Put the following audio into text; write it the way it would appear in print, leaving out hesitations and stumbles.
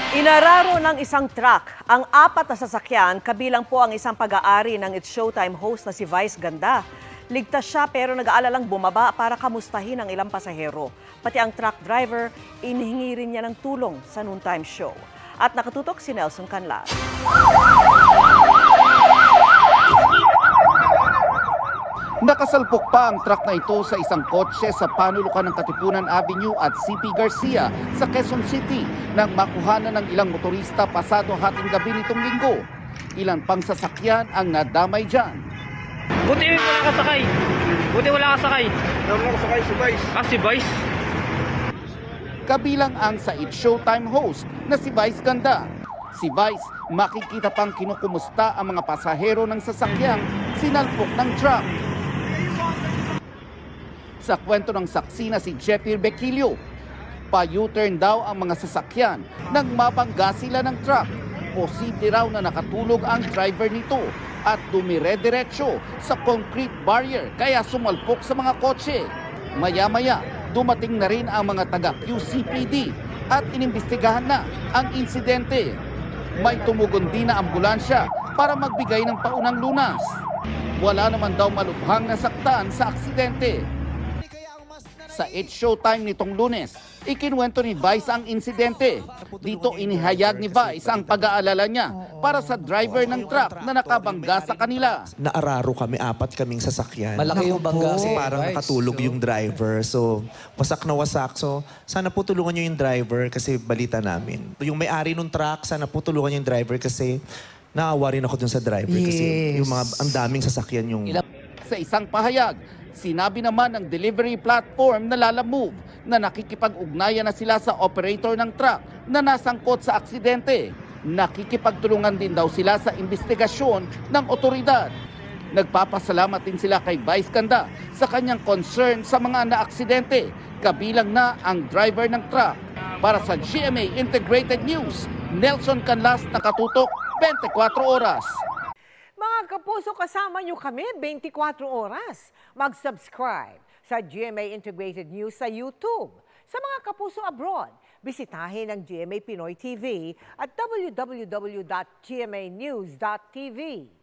Inararo ng isang truck ang 4 na sasakyan, kabilang po ang isang pag-aari ng It's Showtime host na si Vice Ganda. Ligtas siya pero nag-aalalang bumaba para kamustahin ang ilang pasahero. Pati ang truck driver, inihingi rin niya ng tulong sa noontime show. At nakatutok si Nelson Canlas. Nakasalpok pa ang truck na ito sa isang kotse sa panulukan ng Katipunan Avenue at CP Garcia sa Quezon City nang makuhanan ng ilang motorista pasado hating gabi nitong linggo. Ilan pang sasakyan ang nadamay dyan. Buti wala kasakay. Buti wala kasakay. Wala kasakay si Vice. Si Vice. Kabilang ang sa It's Showtime host na si Vice Ganda. Si Vice makikita pang kinukumusta ang mga pasahero ng sasakyang sinalpok ng truck. Sa kwento ng saksi na si Jeffy Bequilio, pa-U-turn daw ang mga sasakyan nang mabangga sila ng truck. Posible raw na nakatulog ang driver nito at dumire-diretso sa concrete barrier kaya sumalpok sa mga kotse. Maya-maya, dumating na rin ang mga taga-QCPD at inimbestigahan na ang insidente. May tumugon din na ambulansya para magbigay ng paunang lunas. Wala naman daw malubhang nasaktan sa aksidente. Sa It's Showtime nitong Lunes, ikinuwento ni Vice ang insidente. Dito inihayag ni Vice ang pag-aalala niya para sa driver ng truck na nakabangga sa kanila. Naararo kami, 4 kaming sasakyan. Malaki yung bangga. Kasi parang nakatulog yung driver. So, wasak na wasak. So, sana po tulungan nyo yung driver kasi balita namin. Yung may-ari ng truck, sana po tulungan yung driver kasi naawa rin ako dun sa driver. Kasi yung mga, ang daming sasakyan yung... Sa isang pahayag, sinabi naman ng delivery platform na Lalamove na nakikipag-ugnayan na sila sa operator ng truck na nasangkot sa aksidente. Nakikipagtulungan din daw sila sa investigasyon ng otoridad. Nagpapasalamat din sila kay Vice Ganda sa kanyang concern sa mga naaksidente, kabilang na ang driver ng truck. Para sa GMA Integrated News, Nelson Canlas, nakatutok 24 oras. Mga kapuso, kasama nyo kami 24 oras. Mag-subscribe sa GMA Integrated News sa YouTube. Sa mga kapuso abroad, bisitahin ang GMA Pinoy TV at www.gmanews.tv.